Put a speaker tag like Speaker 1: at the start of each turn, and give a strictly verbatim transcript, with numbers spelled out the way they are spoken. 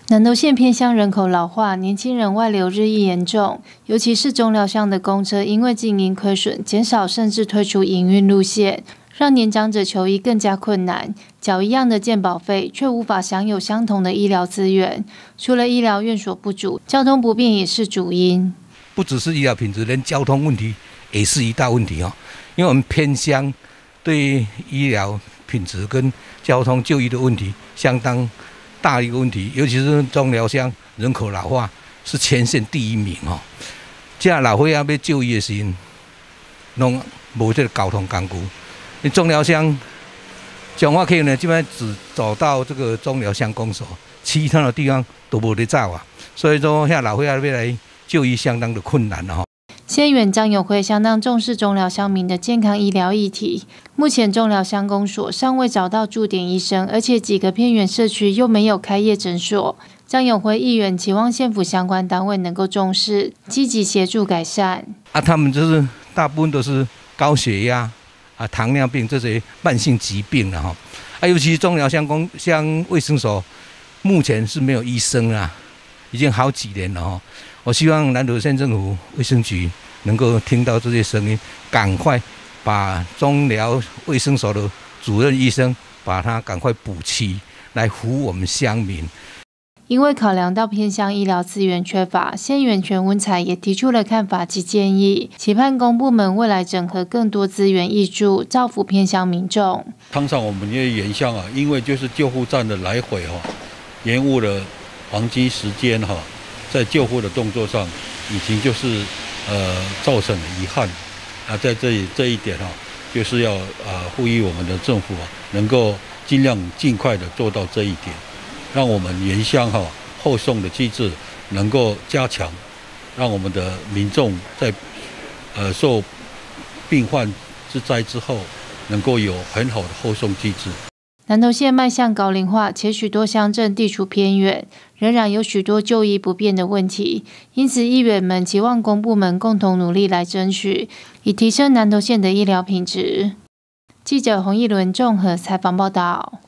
Speaker 1: 南投县偏乡人口老化，年轻人外流日益严重，尤其是中寮乡的公车，因为经营亏损，减少甚至退出营运路线，让年长者求医更加困难。缴一样的健保费，却无法享有相同的医疗资源。除了医疗院所不足，交通不便也是主因。
Speaker 2: 不只是医疗品质，连交通问题也是一大问题哦。因为我们偏乡对医疗品质跟交通就医的问题相当大的一个问题，尤其是中寮乡人口老化是全县第一名哦。这老岁仔要就医的时候，拢无这个交通工具。因中寮乡彰化客呢，基本上只走到这个中寮乡公所，其他的地方都无得走啊。所以说，现老岁仔要来就医相当的困难哦。
Speaker 1: 县议员张永辉相当重视中寮乡民的健康医疗议题。目前中寮乡公所尚未找到驻点医生，而且几个偏远社区又没有开业诊所。张永辉议员期望县府相关单位能够重视，积极协助改善。
Speaker 2: 啊，他们就是大部分都是高血压啊、糖尿病这些慢性疾病了哈。啊，尤其是中寮乡公乡卫生所目前是没有医生啊，已经好几年了哈。我希望南投县政府卫生局能够听到这些声音，赶快把中寮卫生所的主任医生把他赶快补齐，来服务我们乡民。
Speaker 1: 因为考量到偏乡医疗资源缺乏，县议员全文才也提出了看法及建议，期盼公部门未来整合更多资源挹注，造福偏乡民众。
Speaker 3: 通常我们因为原乡啊，因为就是救护站的来回哈、啊，延误了黄金时间哈、啊。在救护的动作上，已经就是呃造成了遗憾啊，在这里这一点啊，就是要啊呼吁我们的政府啊，能够尽量尽快的做到这一点，让我们原乡哈、啊、后送的机制能够加强，让我们的民众在呃受病患之灾之后，能够有很好的后送机制。
Speaker 1: 南投县迈向高龄化，且许多乡镇地处偏远，仍然有许多就医不便的问题。因此，议员们期望公部门共同努力来争取，以提升南投县的医疗品质。记者洪义伦综合采访报道。